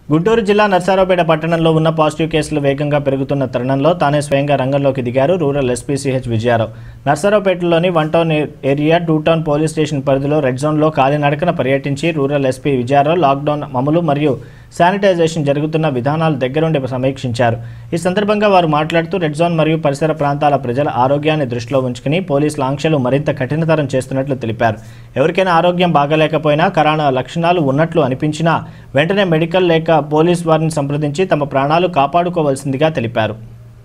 గుంటూరు జిల్లా నర్సారావుపేట పట్టణంలో ఉన్న పాజిటివ్ కేసులు వేగంగా పెరుగుతున్న తరుణంలో తానే స్వయంగా రంగంలోకి దిగారు రూరల్ ఎస్పీ సిహెచ్ విజయారావు. నర్సారావుపేటలోని 1 town area 2 town police station పరిధిలో రెడ్ జోన్లో కాలినడకన పర్యటించి రూరల్ ఎస్పీ విజయారావు లాక్డౌన్ అమలు మరియు శానిటైజేషన్ జరుగుతున్న విధానాలు దగ్గరుండి సమీక్షించారు. ఈ సందర్భంగా వారు మాట్లాడుతూ రెడ్ జోన్ మరియు పరిసర ప్రాంతాల ప్రజల ఆరోగ్యాన్ని దృష్టిలో ఉంచుకుని పోలీసుల ఆంక్షలు మరింత కఠినతరం చేస్తున్నట్లు తెలిపారు. ఎవరికైనా ఆరోగ్యం బాగాలేకపోయినా కరోనా లక్షణాలు ఉన్నట్లు అనిపించినా వెంటనే మెడికల్ లేక పోలీస్ వారిని సంప్రదించి తమ ప్రాణాలు కాపాడుకోవాల్సిందిగా తెలిపారు.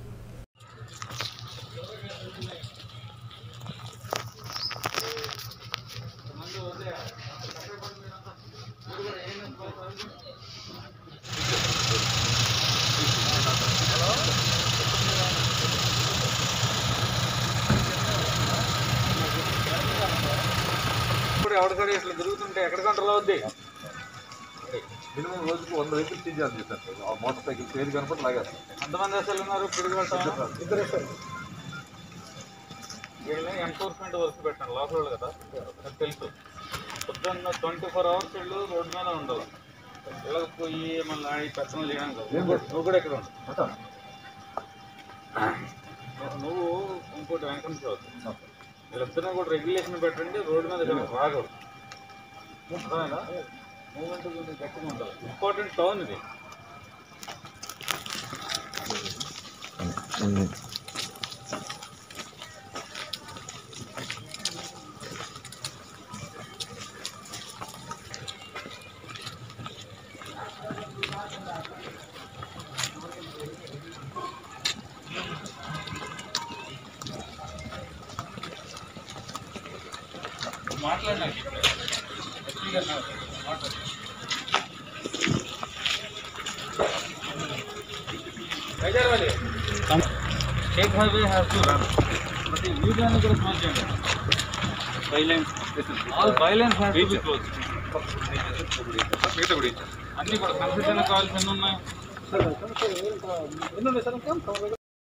ఎవరికైనా ఇట్లా జరుగుతుంటే ఎక్కడ కంట్రోల్ అవుద్ది? మినిమం రోజుకు 100 వెహికల్ చేంజ్ చేస్తారు సార్. ఆ మోటార్ సైకిల్ పేరు కనపడి లాగేస్తారు. అంతమంది అసలు ఉన్నారు ఇద్దరు వీళ్ళని ఎన్ఫోర్స్మెంట్ వర్క్ పెట్టాను లోపల కదా, నాకు తెలుసు. పొద్దున్న 24 అవర్స్ వీళ్ళు రోడ్డు మీద ఉండవు. వీళ్ళకి పోయి మళ్ళీ ఈ పర్సనల్ చేయడానికి నువ్వు కూడా ఎక్కడ ఉండవు. నువ్వు ఇంకోటి వెంకటేశ్వర వీళ్ళిద్దరిని కూడా రెగ్యులేషన్ పెట్టండి. రోడ్డు మీద రాకూడదు. మూమెంట్ గట్టిగా ఉండాలి. ఇంపార్టెంట్ టౌన్ ఇది. మాట్లాడినా State highway has to run, but the new line is closed. Bylines, all bylines have to be closed. అన్ని కూడా కన్సిడర్ కావాల్సి ఉన్నాయి.